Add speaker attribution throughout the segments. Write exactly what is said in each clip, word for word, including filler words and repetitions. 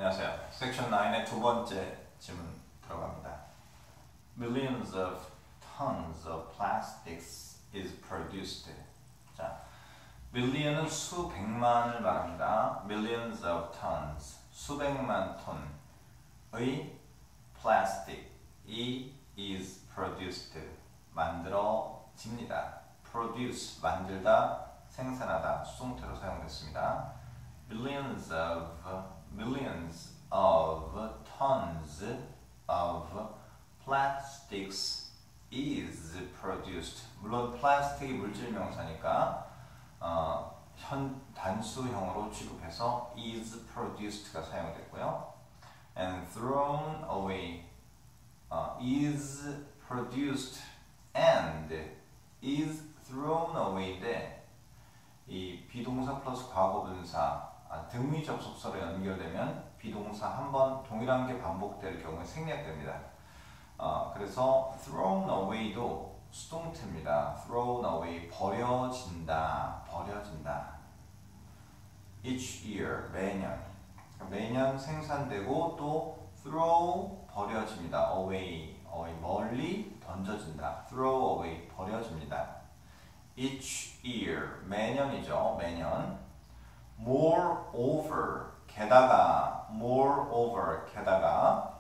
Speaker 1: 안녕하세요. 섹션 나인의 두 번째 질문 들어갑니다. Millions of tons of plastics is produced. 자, million은 수백만을 말합니다. Millions of tons, 수백만 톤의 plastic이 is produced, 만들어집니다. produce, 만들다, 생산하다, 수동태로 사용됐습니다. Millions of millions of tons of plastics is produced. 물론 플라스틱이 물질 명사니까 어, 현 단수형으로 취급해서 is produced가 사용됐고요. And thrown away uh, is produced and is thrown away인데 이 비동사 플러스 과거분사 아, 등위 접속사로 연결되면 비동사 한 번 동일한 게 반복될 경우에 생략됩니다. 어, 그래서 thrown away도 수동태입니다. thrown away, 버려진다, 버려진다. each year, 매년. 매년 생산되고 또 throw, 버려집니다. away, away, 멀리 던져진다. throw away, 버려집니다. each year, 매년이죠. 매년. moreover, 게다가, moreover, 게다가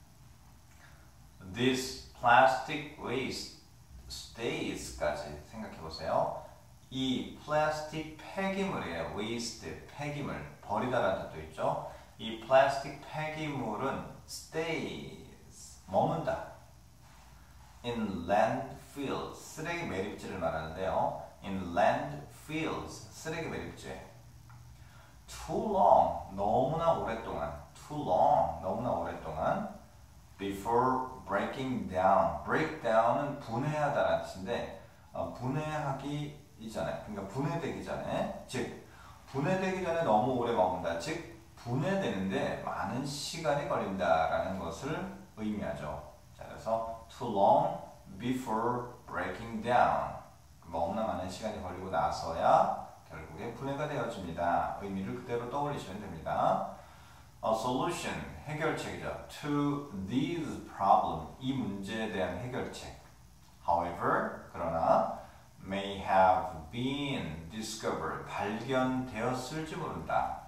Speaker 1: this plastic waste stays까지 생각해 보세요. 이 플라스틱 폐기물이에요. waste, 폐기물, 버리다라는 뜻도 있죠. 이 플라스틱 폐기물은 stays, 머문다. in landfills, 쓰레기 매립지를 말하는데요. in landfills, 쓰레기 매립지. too long, 너무나 오랫동안. too long, 너무나 오랫동안. before breaking down, break down은 분해하다라는 뜻인데 어, 분해하기 이전에, 그러니까 분해되기 전에, 즉 분해되기 전에 너무 오래 머문다, 즉 분해되는데 많은 시간이 걸린다라는 것을 의미하죠. 자, 그래서 too long before breaking down, 너무나 많은 시간이 걸리고 나서야 결국에 분해가 되어집니다. 의미를 그대로 떠올리시면 됩니다. A solution, 해결책이죠. To these problem, 이 문제에 대한 해결책. However, 그러나 may have been discovered, 발견되었을지 모른다.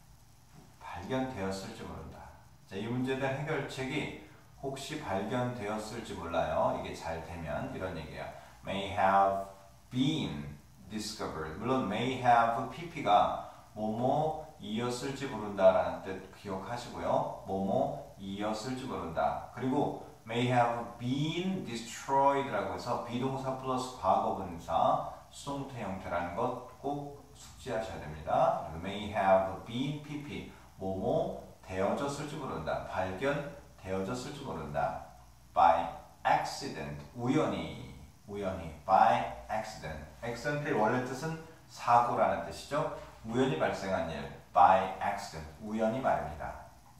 Speaker 1: 발견되었을지 모른다. 자, 이 문제에 대한 해결책이 혹시 발견되었을지 몰라요. 이게 잘 되면 이런 얘기예요. May have been discovered. 물론 may have pp가 뭐뭐 이었을지 모른다라는 뜻 기억하시고요. 뭐뭐 이었을지 모른다. 그리고 may have been destroyed라고 해서 비동사 플러스 과거분사 수동태 형태라는 것 꼭 숙지하셔야 됩니다. may have been pp 뭐뭐 되어졌을지 모른다. 발견되어졌을지 모른다. by accident, 우연히, 우연히, by accident. accident의 원래 뜻은 사고라는 뜻이죠. 우연히 발생한 일, by accident, 우연히 말입니다.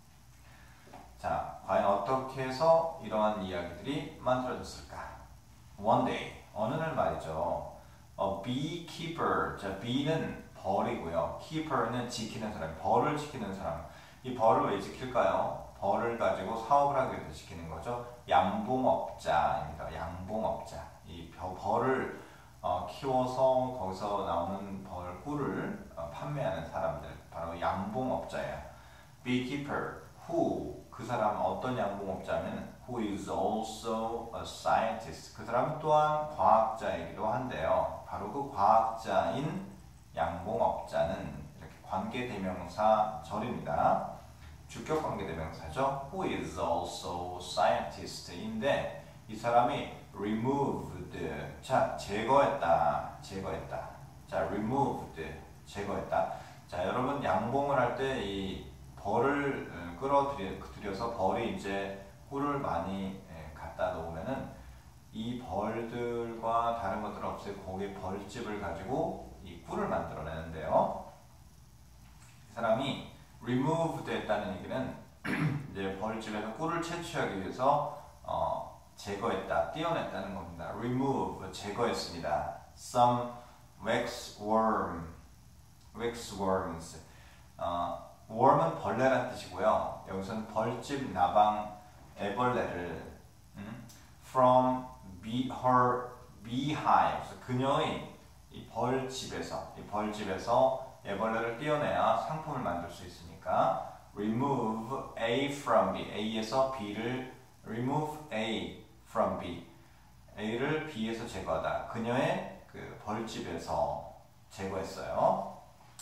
Speaker 1: 자, 과연 어떻게 해서 이러한 이야기들이 만들어졌을까? One day, 어느 날 말이죠. A beekeeper, 자, bee는 벌이고요. keeper는 지키는 사람, 벌을 지키는 사람. 이 벌을 왜 지킬까요? 벌을 가지고 사업을 하기 위해서 지키는 거죠. 양봉업자입니다. 양봉업자. 이 벌을 어, 키워서 거기서 나오는 벌 꿀을 어, 판매하는 사람들, 바로 양봉업자예요. beekeeper, who, 그 사람은 어떤 양봉업자면 who is also a scientist, 그 사람 또한 과학자이기도 한데요. 바로 그 과학자인 양봉업자는 이렇게 관계대명사 절입니다. 주격 관계대명사죠. who is also scientist인데 이 사람이 removed, 자, 제거했다, 제거했다. 자, removed, 제거했다. 자, 여러분 양봉을 할 때 이 벌을 끌어들여서 벌이 이제 꿀을 많이 갖다 놓으면은 이 벌들과 다른 것들을 없애고 거기에 벌집을 가지고 이 꿀을 만들어내는데요. 이 사람이 removed 했다는 얘기는 이제 벌집에서 꿀을 채취하기 위해서 어, 제거했다, 떼어냈다는 겁니다. remove, 제거했습니다. some waxworm, waxworms, 어, worm은 벌레란 뜻이고요. 여기서는 벌집, 나방, 애벌레를 음, from be, her beehive, 그녀의 이 벌집에서, 이 벌집에서 애벌레를 떼어내야 상품을 만들 수 있으니까 remove A from B, A에서 B를 remove A from B, A를 B에서 제거하다. 그녀의 그 벌집에서 제거했어요.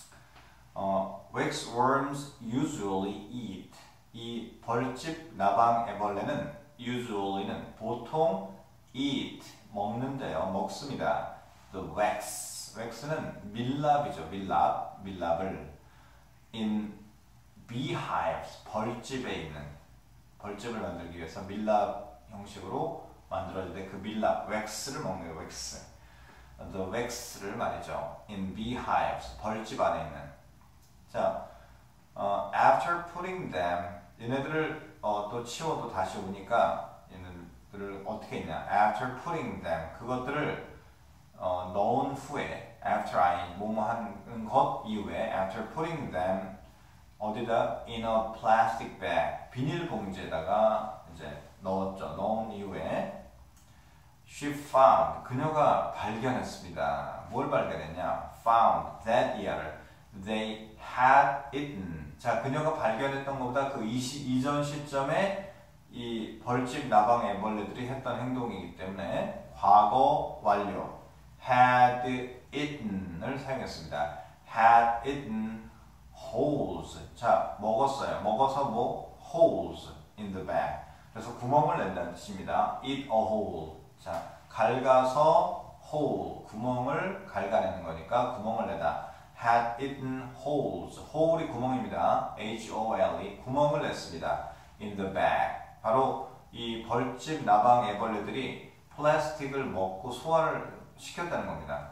Speaker 1: 어, wax worms usually eat. 이 벌집 나방 애벌레는 usually는 보통 eat 먹는데요, 먹습니다. The wax, wax는 밀랍이죠, 밀랍, 밀랍을 in beehives, 벌집에 있는, 벌집을 만들기 위해서 밀랍 형식으로 만들어질 때 그 밀랍, wax를 먹는 거예요, wax. The wax를 말이죠. in beehives, 벌집 안에 있는. 자, 어, after putting them, 얘네들을 어, 또 치워도 다시 오니까 얘네들을 어떻게 했냐? After putting them, 그것들을 어, 넣은 후에, after I 뭐뭐 하는 것 이후에, after putting them 어디다? in a plastic bag, 비닐 봉지에다가 이제 넣었죠. 넣은 이후에 she found, 그녀가 발견했습니다. 뭘 발견했냐? found that year they had eaten. 자, 그녀가 발견했던 것보다 그 이전 시점에 이 벌집 나방 애벌레들이 했던 행동이기 때문에 과거 완료 had eaten을 사용했습니다. had eaten holes. 자, 먹었어요. 먹어서 뭐? holes in the bag. 그래서 구멍을 낸다는 뜻입니다. eat a hole. 자, 갉아서 hole, 구멍을 갉아내는 거니까 구멍을 내다. had eaten holes. hole이 구멍입니다. H O L E. 구멍을 냈습니다. in the bag. 바로 이 벌집 나방 애벌레들이 플라스틱을 먹고 소화를 시켰다는 겁니다.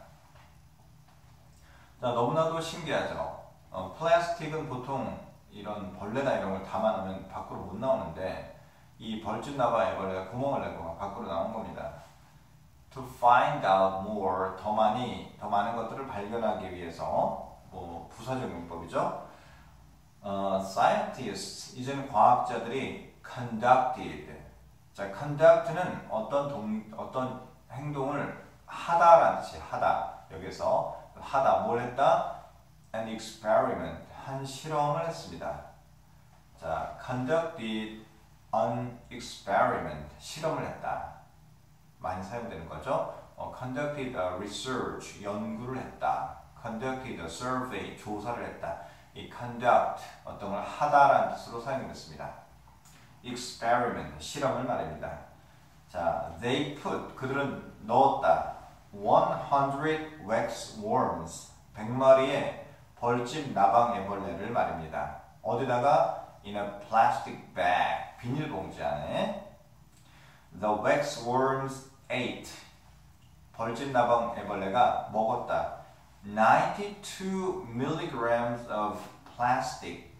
Speaker 1: 자, 너무나도 신기하죠. 어, 플라스틱은 보통 이런 벌레나 이런 걸 담아놓으면 밖으로 못 나오는데 이 벌집 나방 애벌레가 구멍을 내고 밖으로 나온 겁니다. To find out more, 더 많이, 더 많은 것들을 발견하기 위해서, 뭐 부사적 용법이죠. 어, scientists, 이제는 과학자들이 conducted. 자, conduct는 어떤 동, 어떤 행동을 하다라는 뜻이 하다. 여기서 하다, 뭘 했다? An experiment, 한 실험을 했습니다. 자, conducted an experiment, 실험을 했다. 많이 사용되는 거죠. 어, conducted a research, 연구를 했다. conducted a survey, 조사를 했다. 이 conduct, 어떤 걸 하다라는 뜻으로 사용됐습니다. experiment, 실험을 말입니다. 자, they put, 그들은 넣었다. one hundred wax worms, 백 마리의 벌집 나방 애벌레를 말입니다. 어디다가? in a plastic bag, 비닐봉지 안에. The wax worms ate. 벌집 나방 애벌레가 먹었다. ninety-two milligrams of plastic.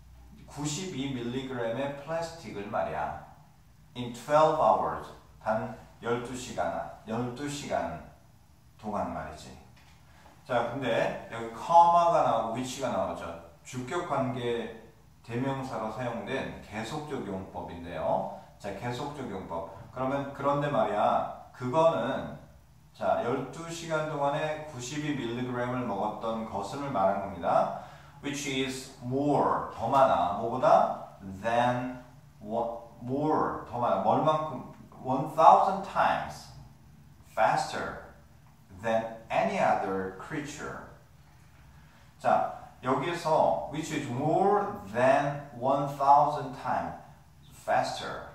Speaker 1: 구십이 밀리그램의 플라스틱을 말이야. In twelve hours. 단 열두 시간, 열두 시간 동안 말이지. 자, 근데 여기 comma가 나오고 which가 나오죠. 주격 관계 대명사로 사용된 계속적 용법인데요. 자, 계속적 용법. 그러면 그런데 말이야, 그거는 자, 열두 시간 동안에 구십이 밀리그램을 먹었던 것을 말하는 겁니다. Which is more, 더 많아. 뭐보다? Than, what, more, 더 많아. 뭘만큼? one thousand times faster than any other creature. 자, 여기에서 which is more than one thousand times faster.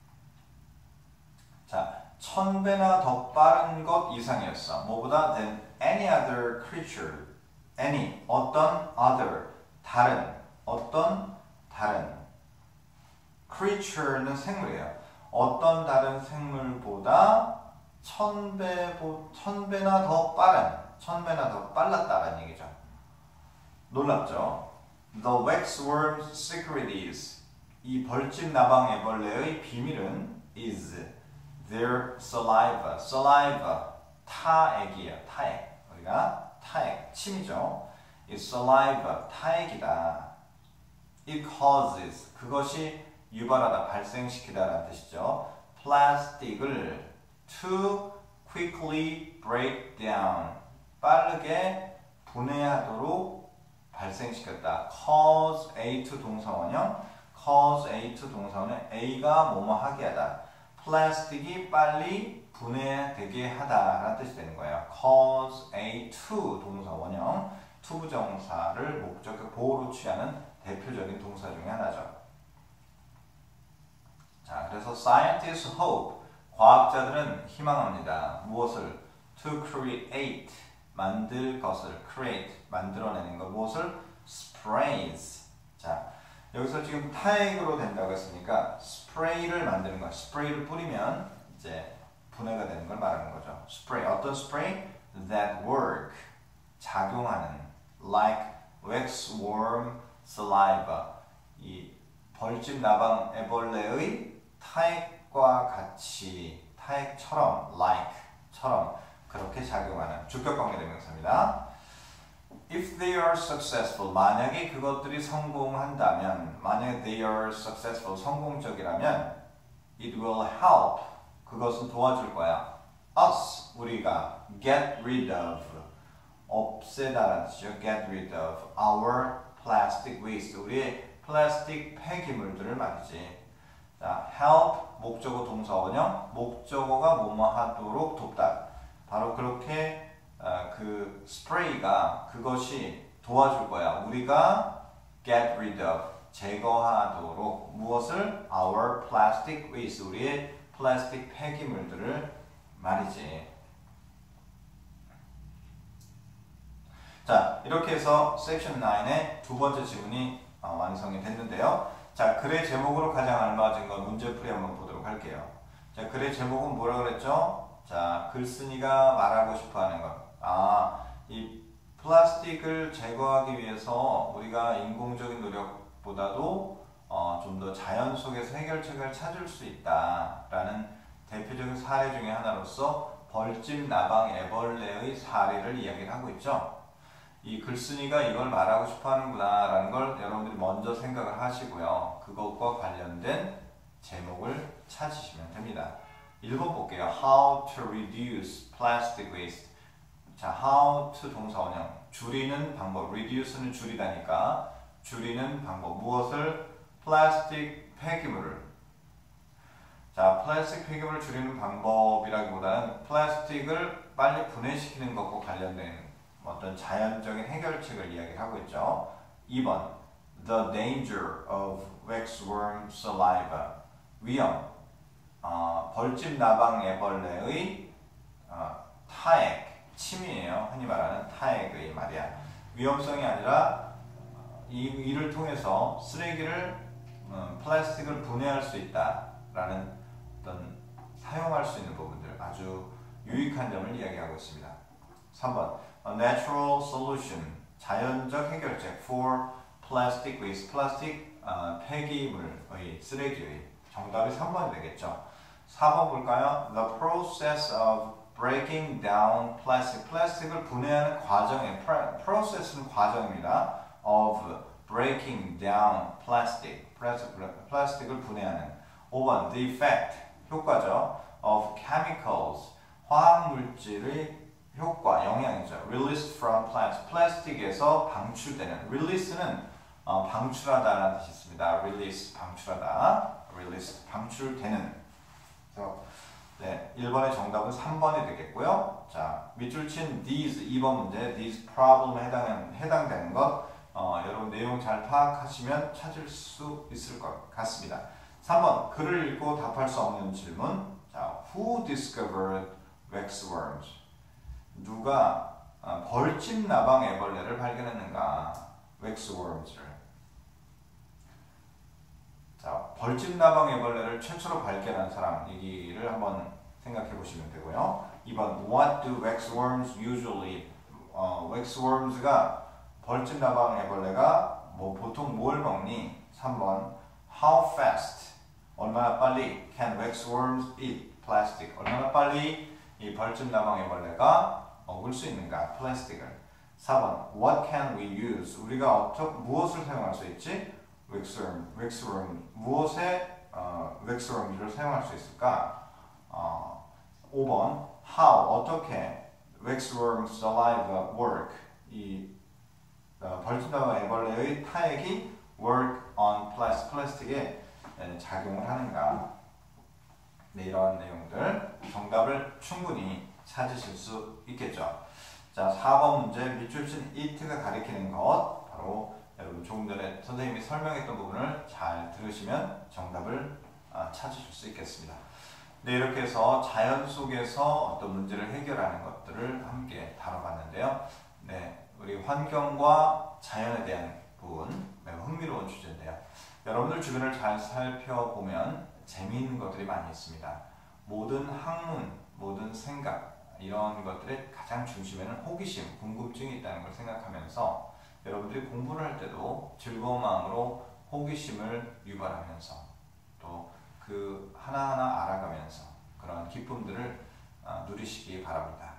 Speaker 1: 자, 천 배나 더 빠른 것 이상이었어. 뭐보다? than any other creature. any, 어떤 other, 다른, 어떤 다른. creature는 생물이에요. 어떤 다른 생물보다 천 배, 천 배나 더 빠른, 천 배나 더 빨랐다라는 얘기죠. 놀랍죠? The waxworm's secret is, 이 벌집 나방 애벌레의 비밀은 is their saliva. saliva, 타액이에요. 타액. 우리가 타액, 침이죠. 이 saliva, 타액이다. it causes 그것이 유발하다, 발생시키다 라는 뜻이죠. 플라스틱을 to quickly break down 빠르게 분해하도록 발생시켰다. cause A to 동사원형 cause A to 동사원은 A가 뭐뭐 하게 하다. 플라스틱이 빨리 분해되게 하다 라는 뜻이 되는 거예요. cause A to 동사원형 to 부정사를 목적격 보호로 취하는 대표적인 동사 중에 하나죠. 자, 그래서 scientists hope 과학자들은 희망합니다. 무엇을? to create 만들 것을 create 만들어내는 것 무엇을? sprays. 자, 여기서 지금 타액으로 된다고 했으니까 스프레이를 만드는 거. 스프레이를 뿌리면 이제 분해가 되는 걸 말하는 거죠. 스프레이 어떤 스프레이? that work 작용하는 like waxworm saliva 이 벌집 나방 애벌레의 타액과 같이 타액처럼 like처럼 그렇게 작용하는 주격 관계 대명사입니다. If they are successful 만약에 그것들이 성공한다면 만약에 they are successful 성공적이라면 it will help 그것은 도와줄 거야. us 우리가 get rid of 없애다라는 뜻이죠. get rid of our plastic waste 우리의 플라스틱 폐기물들을 말이지. 자, help 목적어 동사원형 목적어가 뭐뭐 하도록 돕다. 바로 그렇게 어, 그 스프레이가 그것이 도와줄 거야. 우리가 get rid of 제거하도록 무엇을? our plastic waste 우리의 플라스틱 폐기물들을 말이지. 자, 이렇게 해서 섹션 나인의 두 번째 지문이 어, 완성이 됐는데요. 자, 글의 제목으로 가장 알맞은 건 문제풀이 한번 보도록 할게요. 자, 글의 제목은 뭐라 그랬죠? 자, 글쓴이가 말하고 싶어 하는 것. 아, 이 플라스틱을 제거하기 위해서 우리가 인공적인 노력보다도 어, 좀 더 자연 속에서 해결책을 찾을 수 있다라는 대표적인 사례 중에 하나로서 벌집 나방 애벌레의 사례를 이야기를 하고 있죠. 이 글쓴이가 이걸 말하고 싶어 하는구나 라는 걸 여러분들이 먼저 생각을 하시고요. 그것과 관련된 제목을 찾으시면 됩니다. 일 번 볼게요. How to reduce plastic waste. 자, how to 동사원형. 줄이는 방법. reduce는 줄이다니까. 줄이는 방법. 무엇을? 플라스틱 폐기물을. 자, 플라스틱 폐기물을 줄이는 방법이라기보다는 플라스틱을 빨리 분해시키는 것과 관련된 어떤 자연적인 해결책을 이야기하고 있죠. 이 번 The danger of waxworm saliva 위험 어, 벌집 나방 애벌레의 어, 타액 침이에요. 흔히 말하는 타액의 말이야. 위험성이 아니라 이, 이를 통해서 쓰레기를 음, 플라스틱을 분해할 수 있다라는 어떤 사용할 수 있는 부분들 아주 유익한 점을 이야기하고 있습니다. 삼 번 A natural solution 자연적 해결책 for plastic waste 플라스틱 어, 폐기물의 쓰레기의 정답이 삼 번이 되겠죠. 사 번 볼까요? The process of breaking down plastic 플라스틱을 분해하는 과정의 process는 과정입니다. of breaking down plastic 플라스틱을 분해하는 오 번 The effect 효과죠. of chemicals 화학물질의 효과, 영향이죠. Released from plastic. 플라스틱에서 방출되는. Release는 어, 방출하다라는 뜻이 있습니다. Release, 방출하다. Release, 방출되는. 그래서 네, 일 번의 정답은 삼 번이 되겠고요. 자, 밑줄 친 these, 이 번 문제, these problem에 해당하는, 해당되는 것 어, 여러분 내용 잘 파악하시면 찾을 수 있을 것 같습니다. 삼 번, 글을 읽고 답할 수 없는 질문. 자, who discovered waxworms? 누가 어, 벌집 나방 애벌레를 발견했는가? waxworms를. 자, 벌집 나방 애벌레를 최초로 발견한 사람 얘기를 한번 생각해 보시면 되고요. 이 번 What do waxworms usually? 어, waxworms가 벌집 나방 애벌레가 뭐 보통 뭘 먹니? 삼 번 How fast? 얼마나 빨리 can waxworms eat plastic? 얼마나 빨리 이 벌집 나방 애벌레가 먹을 수 있는가? 플라스틱을. 사 번 What can we use? 우리가 어떻게 무엇을 사용할 수 있지? 웩스룸, 웩스룸 무엇에 어, 웩스룸을 사용할 수 있을까? 어, 오 번 how 어떻게 웩스룸 saliva work 이 어, 벌집나무 애벌레의 타액이 work on plastic, 플라스틱에 작용을 하는가. 네, 이런 내용들 정답을 충분히 찾으실 수 있겠죠. 자, 사 번 문제 밑줄 친 it가 가리키는 것 바로 여러분 조금 전에 선생님이 설명했던 부분을 잘 들으시면 정답을 아, 찾으실 수 있겠습니다. 네, 이렇게 해서 자연 속에서 어떤 문제를 해결하는 것들을 함께 다뤄봤는데요. 네, 우리 환경과 자연에 대한 부분 매우 흥미로운 주제인데요. 여러분들 주변을 잘 살펴보면 재미있는 것들이 많이 있습니다. 모든 학문, 모든 생각 이런 것들의 가장 중심에는 호기심, 궁금증이 있다는 걸 생각하면서 여러분들이 공부를 할 때도 즐거운 마음으로 호기심을 유발하면서 또 그 하나하나 알아가면서 그런 기쁨들을 누리시기 바랍니다.